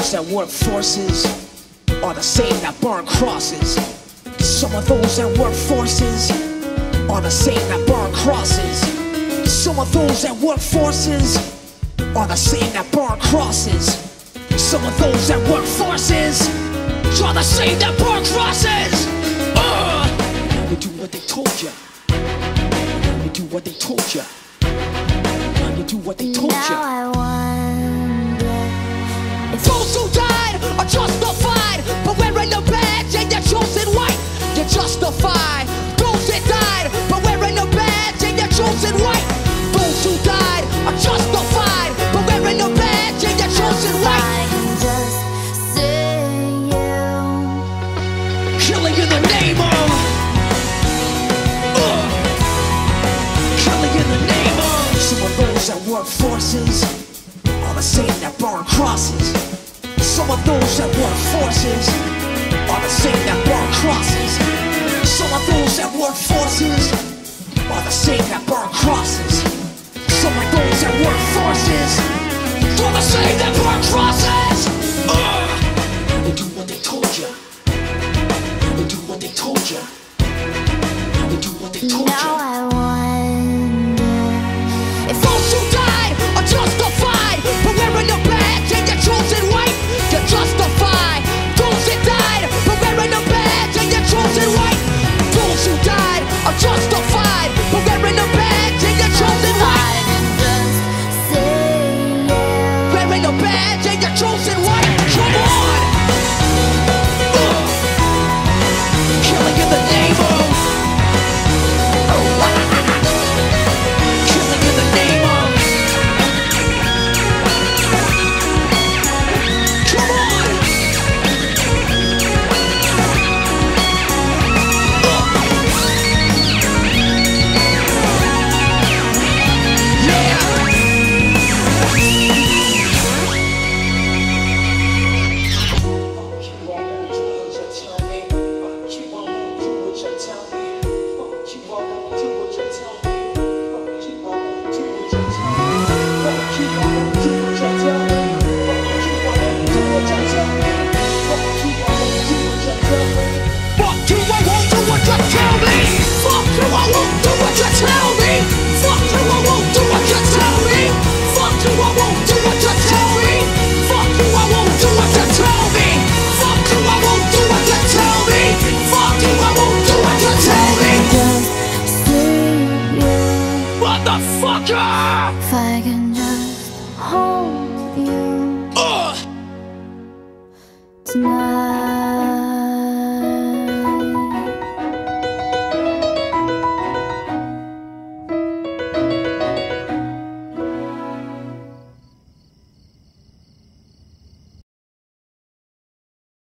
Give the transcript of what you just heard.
those that work forces are the same that burn crosses. Some of those that work forces are the same that burn crosses. Some of those that work forces are the same that burn crosses. Some of those that work forces are the same that burn crosses. You do what they told you. You do what they told you. You do what they told you. Now I wonder if those who died are justified, but wearing the badge and you're chosen white. You're justified. Those that died, but wearing the badge and you're chosen white. Those who died are justified, but wearing the badge and you're chosen white. I can just see you Killing in the name of killing in the name of. Some of those that work forces are the same that burn crosses. Some of those that work forces are the same that burn crosses. Some of those that work forces are the same that burn crosses. Some of those that work forces are the same that burn crosses. You do what they told you. You do what they told you. You do what they told you. Now I wonder If those who died are justified, but wearing the badge and you're chosen white. You're justified. Those that died, but wearing the badge and you're chosen white. Those who died are justified, but wearing the badge and you're chosen white. I can just see you Wearing the badge and you're chosen white. Come on. Killing in the name of. Killing in the name of. Come on. Yeah. Fuck you, I won't do what you tell me. Fuck you, I won't do what you tell me. Fuck you, I won't do what you tell me. Fuck you, I won't do what you tell me. Fuck you, I won't do what you tell me. Fuck you, I won't do what you tell me. Fuck you, I won't do what you tell me. just see you Motherfucker! if I can just hold you tonight.